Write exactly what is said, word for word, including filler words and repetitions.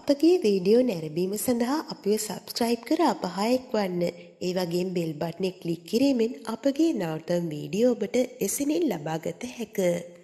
අපගේ වීඩියෝ නැරඹීම සඳහා අපිව සබ්ස්ක්‍රයිබ් කර අප හා එක්වන්න. ඒ වගේම බෙල් බටනේ ක්ලික් කිරීමෙන් අපගේ නවතම වීඩියෝ ඔබට එසැනින් ලබාගත හැකිය.